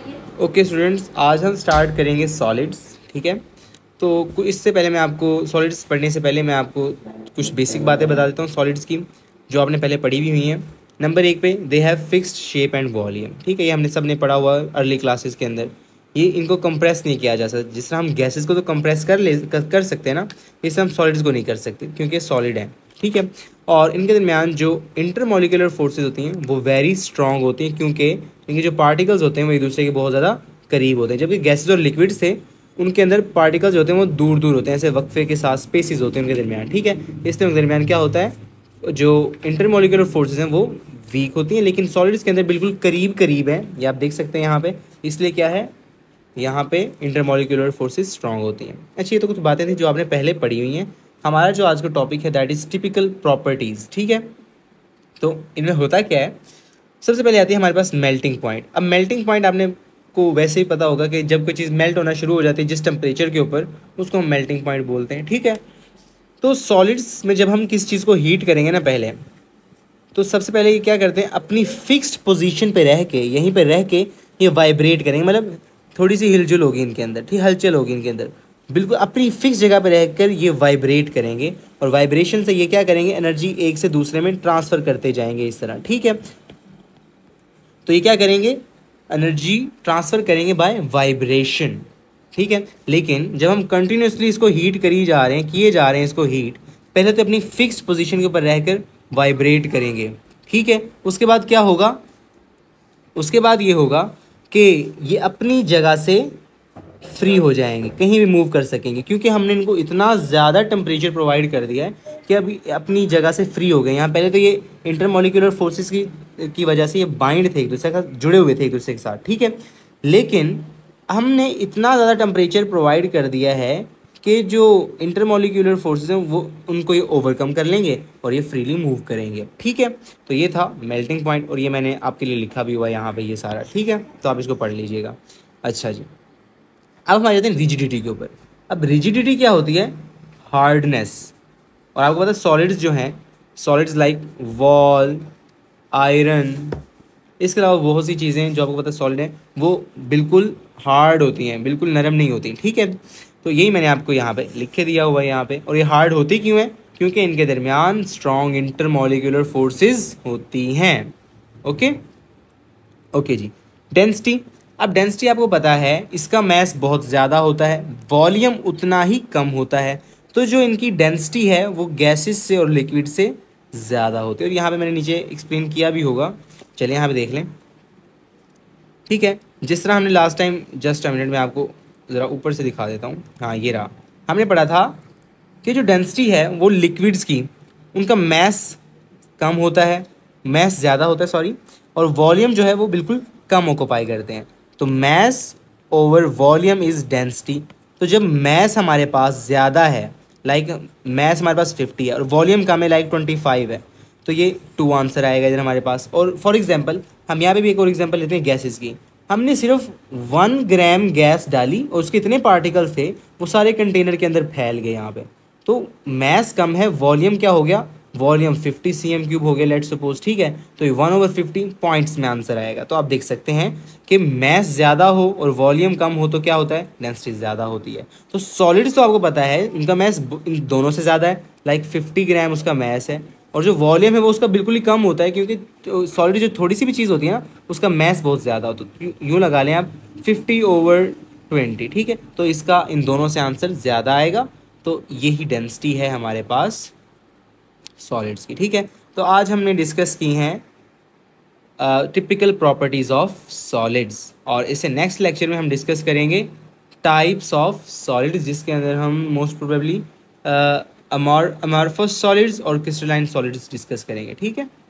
Okay students, आज हम start करेंगे सॉलिड्स। ठीक है, तो इससे पहले मैं आपको सॉलिड्स पढ़ने से पहले मैं आपको कुछ बेसिक बातें बता देता हूँ सॉलिड्स की, जो आपने पहले पढ़ी भी हुई हैं। नंबर 1 पे they have fixed shape and volume. ठीक है, ये हमने सब ने पढ़ा हुआ अर्ली क्लासेस के अंदर। ये इनको कंप्रेस नहीं किया जा सकता। जिस तरह हम गैसेस को तो कंप्रेस कर सकते हैं ना, इससे हम सॉलिड्स को नहीं कर सकते क्योंकि सॉलिड है। ठीक है, और इनके दरमियान जो इंटरमोलिकुलर फोर्सेज होती हैं वो वेरी स्ट्रॉन्ग होती हैं, क्योंकि इनके जो पार्टिकल्स होते हैं वो एक दूसरे के बहुत ज़्यादा करीब होते हैं। जबकि गैसेज और लिक्विड्स थे उनके अंदर पार्टिकल्स होते हैं वो दूर दूर होते हैं, ऐसे वक्फे के साथ स्पेसिस होते हैं उनके दरमियान। ठीक है, इसलिए उनके दरमियान क्या होता है, जो इंटरमोलिकुलर फोर्सेज हैं वो वीक होती हैं, लेकिन सॉलिड्स के अंदर बिल्कुल करीब करीब है। ये आप देख सकते हैं यहाँ पे, इसलिए क्या है, यहाँ पे इंटरमोलिकुलर फोर्सेस स्ट्रॉन्ग होती हैं। अच्छा, ये तो कुछ बातें थी जो आपने पहले पढ़ी हुई हैं। हमारा जो आज का टॉपिक है दैट इज़ टिपिकल प्रॉपर्टीज़। ठीक है, तो इनमें होता क्या है, सबसे पहले आती है हमारे पास मेल्टिंग पॉइंट। अब मेल्टिंग पॉइंट आपने को वैसे ही पता होगा कि जब कोई चीज़ मेल्ट होना शुरू हो जाती है जिस टेम्परेचर के ऊपर, उसको हम मेल्टिंग पॉइंट बोलते हैं। ठीक है, तो सॉलिड्स में जब हम किस चीज़ को हीट करेंगे ना पहले, तो सबसे पहले ये क्या करते हैं, अपनी फिक्स्ड पोजीशन पे रह के, यहीं पे रह के ये वाइब्रेट करेंगे। मतलब थोड़ी सी हिलजुल होगी इनके अंदर, ठीक, हलचल होगी इनके अंदर, बिल्कुल अपनी फिक्स जगह पे रहकर ये वाइब्रेट करेंगे। और वाइब्रेशन से ये क्या करेंगे, एनर्जी एक से दूसरे में ट्रांसफ़र करते जाएंगे इस तरह। ठीक है, तो ये क्या करेंगे, एनर्जी ट्रांसफ़र करेंगे बाय वाइब्रेशन। ठीक है, लेकिन जब हम कंटिन्यूसली इसको हीट करी जा रहे हैं, किए जा रहे हैं इसको हीट, पहले तो अपनी फिक्स्ड पोजीशन के ऊपर रहकर वाइब्रेट करेंगे। ठीक है, उसके बाद क्या होगा, उसके बाद ये होगा कि ये अपनी जगह से फ्री हो जाएंगे, कहीं भी मूव कर सकेंगे, क्योंकि हमने इनको इतना ज़्यादा टेम्परेचर प्रोवाइड कर दिया है कि अभी अपनी जगह से फ्री हो गए। यहाँ पहले तो ये इंटरमोलिकुलर फोर्सेस की वजह से ये बाइंड थे एक दूसरे का, जुड़े हुए थे एक दूसरे के साथ। ठीक है, लेकिन हमने इतना ज़्यादा टेम्परेचर प्रोवाइड कर दिया है कि जो इंटरमोलिकुलर फोर्सेस हैं वो उनको ये ओवरकम कर लेंगे और ये फ्रीली मूव करेंगे। ठीक है, तो ये था मेल्टिंग पॉइंट, और ये मैंने आपके लिए लिखा भी हुआ है यहाँ पे ये सारा। ठीक है, तो आप इसको पढ़ लीजिएगा। अच्छा जी, अब हम आ जाते हैं रिजिडिटी के ऊपर। अब रिजिडिटी क्या होती है, हार्डनेस। और आपको पता है सॉलिड्स जो हैं, सॉलिड्स लाइक वॉल, आयरन, इसके अलावा बहुत सी चीज़ें जो आपको पता है सॉलिड हैं वो बिल्कुल हार्ड होती हैं, बिल्कुल नरम नहीं होती। ठीक है, तो यही मैंने आपको यहाँ पे लिख के दिया हुआ है यहाँ पे। और ये हार्ड होती क्यों है, क्योंकि इनके दरमियान स्ट्रॉन्ग इंटरमोलिकुलर फोर्सेस होती हैं। ओके ओके जी, डेंसिटी। अब डेंसिटी आपको पता है इसका मैस बहुत ज़्यादा होता है, वॉल्यूम उतना ही कम होता है। तो जो इनकी डेंसिटी है वो गैसेस से और लिक्विड से ज़्यादा होती है। और यहाँ पे मैंने नीचे एक्सप्लेन किया भी होगा, चलिए यहाँ पे देख लें। ठीक है, जिस तरह हमने last time, just a minute में आपको ज़रा ऊपर से दिखा देता हूँ। हाँ, ये रहा, हमने पढ़ा था कि जो डेंसिटी है वो लिक्विड्स की, उनका मैस कम होता है, मैस ज़्यादा होता है सॉरी, और वॉल्यूम जो है वो बिल्कुल कम ऑक्यूपाई करते हैं। तो mass over volume is density. तो जब मैस हमारे पास ज़्यादा है, लाइक मैस हमारे पास 50 है और वॉल्यूम कम है, लाइक 25 है, तो ये 2 आंसर आएगा इधर हमारे पास। और फॉर एग्जांपल हम यहाँ पे भी एक और एग्जांपल लेते हैं गैसेस की। हमने सिर्फ 1 ग्राम गैस डाली और उसके इतने पार्टिकल्स थे वो सारे कंटेनर के अंदर फैल गए यहाँ पे। तो मैस कम है, वॉल्यूम क्या हो गया, वॉल्यूम 50 cm³ हो गया लेट सपोज। ठीक है, तो ये 1/50 पॉइंट्स में आंसर आएगा। तो आप देख सकते हैं कि मैस ज़्यादा हो और वॉल्यूम कम हो तो क्या होता है, डेंसिटी ज़्यादा होती है। तो सॉलिड्स तो आपको पता है इनका मैस इन दोनों से ज़्यादा है, लाइक 50 ग्राम उसका मैस है, और जो वॉल्यूम है वो उसका बिल्कुल ही कम होता है, क्योंकि सॉलिड जो थोड़ी सी भी चीज़ होती है ना उसका मैस बहुत ज़्यादा होता है। तो यूँ लगा लें आप 50/20। ठीक है, तो इसका इन दोनों से आंसर ज़्यादा आएगा। तो यही डेंसिटी है हमारे पास सॉलिड्स की। ठीक है, तो आज हमने डिस्कस की हैं टिपिकल प्रॉपर्टीज़ ऑफ सॉलिड्स, और इसे नेक्स्ट लेक्चर में हम डिस्कस करेंगे टाइप्स ऑफ सॉलिड्स, जिसके अंदर हम मोस्ट प्रोबेबली अमॉर्फस सॉलिड्स और क्रिस्टलाइन सॉलिड्स डिस्कस करेंगे। ठीक है।